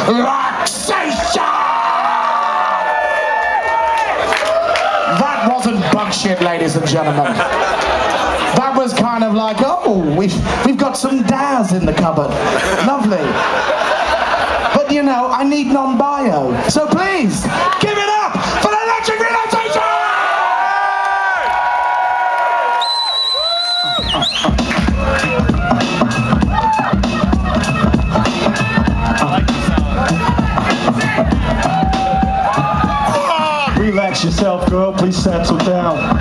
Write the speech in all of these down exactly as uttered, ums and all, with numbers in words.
relaxation. That wasn't bug shit, ladies and gentlemen. That was kind of like, oh, we've, we've got some Daz in the cupboard. Lovely. But you know, I need non-bio. So please, give it up for Electric Relaxation! Relax yourself, girl, please settle down.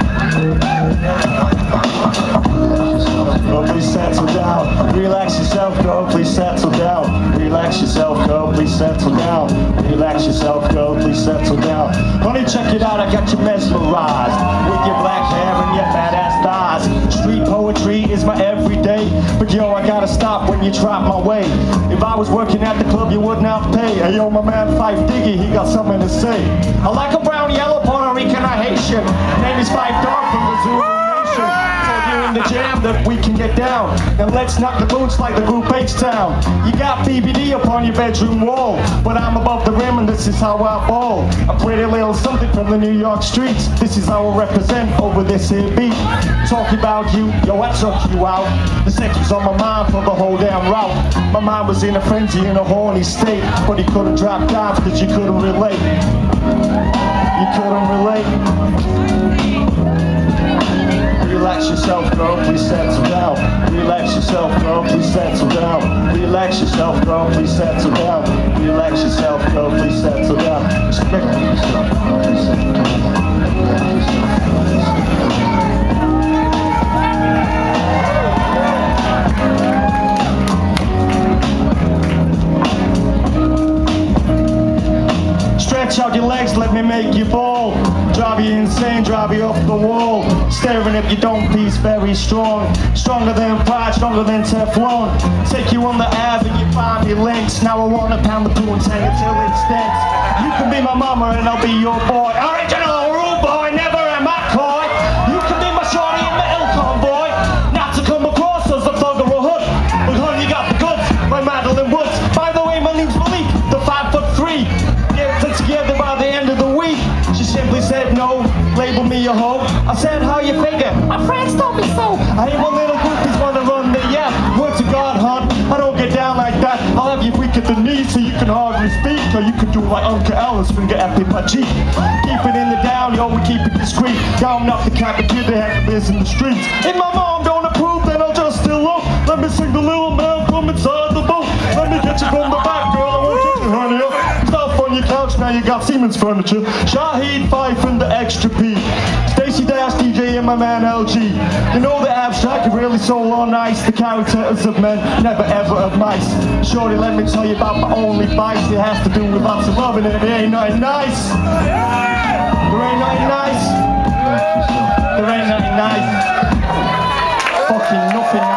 Girl, please settle down. Relax yourself, girl, please settle down. Relax yourself, girl, please settle down. Relax yourself, girl, please settle down. Honey, check it out, I got you mesmerized with your black hair and your badass thighs. Street poetry is my everyday, but yo, I gotta stop when you drop my way. If I was working at the club, you wouldn't have to pay. Hey, yo, my man Fife Diggy, he got something to say. I like a brown, yellow, Puerto Rican, or Haitian. Name is Fife Dog from the Zulu Nation. Tell you in the jam that we can get down. Now let's knock the boots like the group H-Town. You got B B D up on your bedroom wall, but I'm above the rim and this is how I ball. A pretty little something from the New York streets. This is how I represent over this here beat. Talking about you, yo, I took you out. The sex was on my mind for the whole damn route. My mind was in a frenzy, in a horny state, but he couldn't drop down because you couldn't relate. You couldn't relate. Relax yourself, girl, please settle down. Relax yourself, girl, please settle down. Relax yourself, girl, please settle down. Relax yourself, girl, please settle down. Respect yourself, girl, please settle down. Stretch out your legs, let me make you fall. Drive you insane, drive you off the wall. Staring at your dome piece, very strong. Stronger than pride, stronger than Teflon. Take you on the Ave and you find your links. Now I wanna pound the pool and hang it till it stinks. You can be my mama and I'll be your boy. Original rude boy, never am I coy. You can be my shorty and my ill convoy. Not to come across as a thug or a hood, but honey, you got the goods, like Madeline Woods. By the way, my name's Malik, the five foot three. Together by the end of the week. She simply said no, label me a hoe. I said, how you figure? My friends told me so. I ain't one little groupies wanna run the yeah. Word to God, hon, I don't get down like that. I'll have you weak at the knees so you can hardly speak. Or you could do like Uncle Ellis and get epic my cheek. Keep it in the down, yo, we keep it discreet. Down up the cap and kid, they have this in the streets. If my mom don't approve, then I'll just still up. Let me sing the little man from inside the boat. Let me get you from the back, girl, I won't get you, honey. On your couch, now you got Siemens furniture. Shahid Fife and the Extra P. Stacey Dash, D J and my man L G. You know the abstract, really soul on ice. The characters of men, never ever of mice. Shorty, let me tell you about my only vice. It has to do with lots of loving and it ain't nothing nice. There ain't nothing nice. There ain't nothing nice. Fucking nothing nice.